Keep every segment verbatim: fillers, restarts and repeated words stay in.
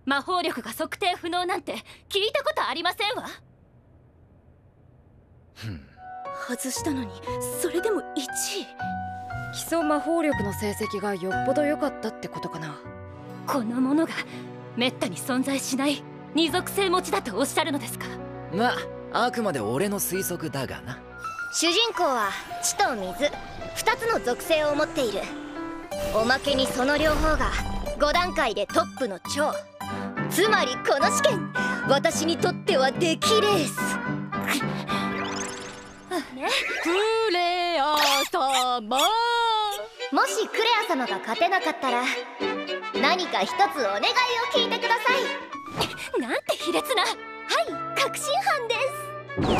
魔法力が測定不能なんて聞いたことありませんわ。 外したのにそれでもいちい。 基礎魔法力の成績がよっぽど良かったってことかな。 このものがめったに存在しない二属性持ちだとおっしゃるのですか？ まああくまで俺の推測だがな。 主人公は地と水ふたつの属性を持っている。おまけにその両方がご段階でトップの超。つまりこの試験、私にとっては出来レース。ね、 クレア様。 もしクレア様が勝てなかったら何か一つお願いを聞いてください。 なんて卑劣な。 はい、確信犯です。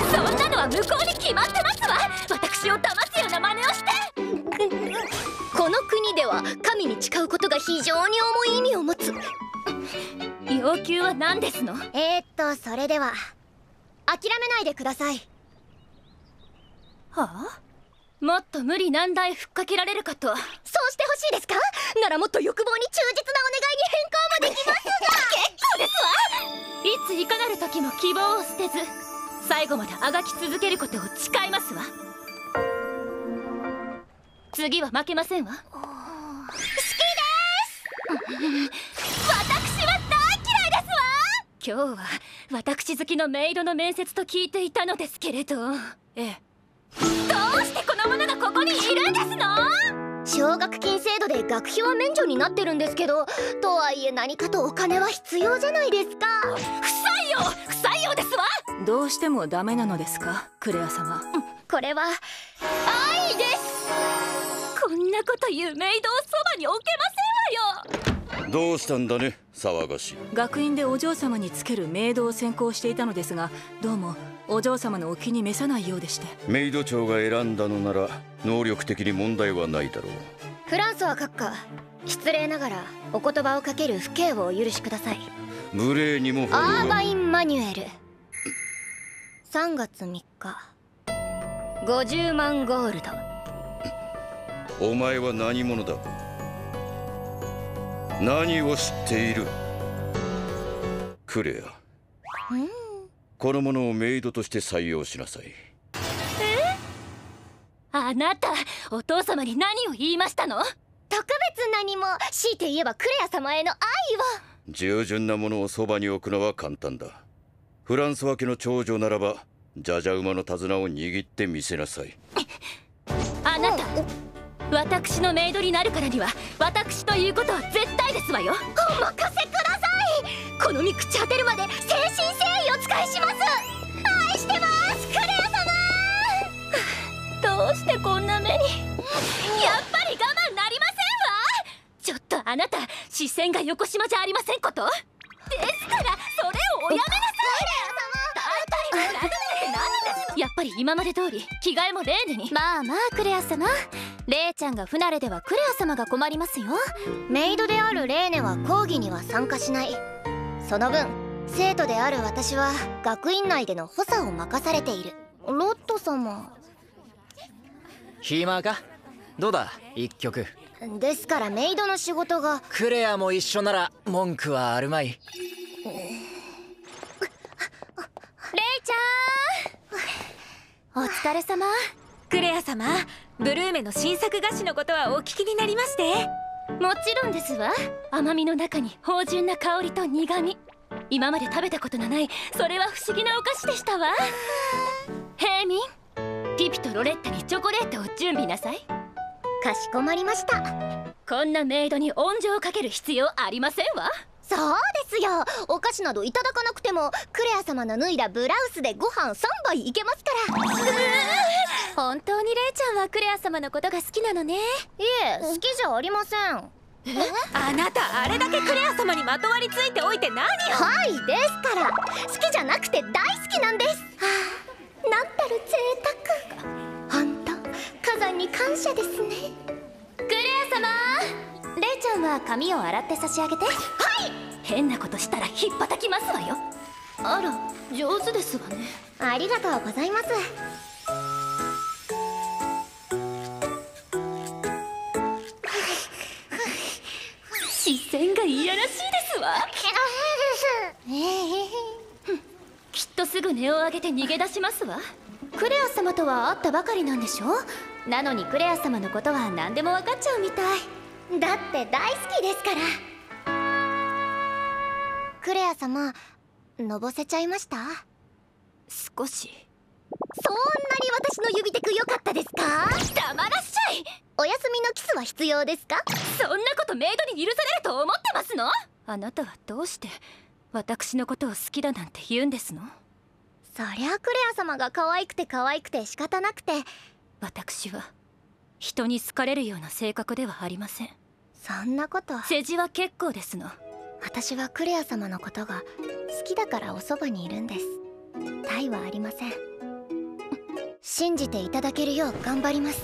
そんなのは向こうに決まってますわ。私を騙すような真似をして。 この国では神に誓うことが非常に重い意味を持つ。 要求は何ですの？ えーっとそれでは諦めないでください。 はあ？もっと無理難題ふっかけられるかと。 そうしてほしいですか？ならもっと欲望に忠実なお願いに変更もできますが。 結構ですわ。いついかなる時も希望を捨てず最後まであがき続けることを誓いますわ。次は負けませんわ。 好きです私は大嫌いですわ。今日は私好きのメイドの面接と聞いていたのですけれど。 ええ。 どうしてこの者がここにいるんですの？ 奨学金制度で学費は免除になってるんですけど、とはいえ何かとお金は必要じゃないですか。 不採用不採用ですわ。 どうしてもダメなのですか、クレア様。 これは愛です。こんなこと言うメイドをそばに置けませんわよ。 どうしたんだね、騒がしい。 学院でお嬢様につけるメイドを専攻していたのですが、どうもお嬢様のお気に召さないようでして。 メイド長が選んだのなら能力的に問題はないだろう。 フランソワ閣下、失礼ながらお言葉をかける不敬をお許しください。 無礼にも程が。 アーバイン・マニュエルさんがつみっかごじゅうまんゴールド。 お前は何者だ？何を知っている？クレア、 うんこの者をメイドとして採用しなさい。 え？あなたお父様に何を言いましたの？ 特別何も。強いて言えばクレア様への愛を。 従順なものをそばに置くのは簡単だ。フランスワ家の長女ならばじゃじゃ馬の手綱を握ってみせなさい。 あなた、私のメイドになるからには私ということは絶対ですわよ。 お任せください。この身朽ち果てるまで誠心誠意お仕えします。愛してますクレア様。 どうしてこんな目に。やっぱり我慢なりませんわ。ちょっとあなた視線が横島じゃありませんこと。ですからそれをおやめなさい。クレア様、大体ラグって何ですの？やっぱり今まで通り着替えもレーネに。 まあまあクレア様、レイちゃんが不慣れではクレア様が困りますよ。 メイドであるレーネは講義には参加しない。その分生徒である私は学院内での補佐を任されている。ロット様暇か？どうだ一曲。 ですからメイドの仕事が。 クレアも一緒なら文句はあるまい。レイちゃんお疲れ様。クレア様、ブルーメの新作菓子のことはお聞きになりまして？ もちろんですわ。甘みの中に芳醇な香りと苦み、今まで食べたことのないそれは不思議なお菓子でしたわ。ヘイミン、ピピとロレッタにチョコレートを準備なさい。 かしこまりました。 こんなメイドに温情をかける必要ありませんわ。 そうですよ。お菓子などいただかなくてもクレア様の脱いだブラウスでご飯さんばいいけますから。 本当にレイちゃんはクレア様のことが好きなのね。 いえ、好きじゃありません。 あなたあれだけクレア様にまとわりついておいて何を。 はい、ですから好きじゃなくて大好きなんです。はあ、なんたる贅沢。ほんと火山に感謝ですね。 クレア様、レイちゃんは髪を洗って差し上げて。 はい。 変なことしたらひっぱたきますわよ。あら、上手ですわね。 ありがとうございます。 視線がいやらしいですわ。 きっとすぐ音を上げて逃げ出しますわ。 クレア様とは会ったばかりなんでしょ。なのにクレア様のことは何でも分かっちゃうみたい。だって大好きですから。クレア様、のぼせちゃいました？ 少し。 そんなに私の指テク良かったですか？ 黙らっしゃい。 お休みのキスは必要ですか？ そんなことメイドに許されると思ってますの？あなたはどうして私のことを好きだなんて言うんですの？ そりゃクレア様が可愛くて可愛くて仕方なくて。 私は人に好かれるような性格ではありません。 そんなこと。 世辞は結構ですの。 私はクレア様のことが好きだからおそばにいるんです。他意はありません。信じていただけるよう頑張ります。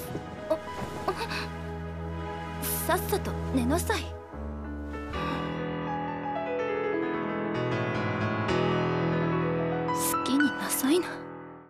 さっさと寝なさい。好きになさいな。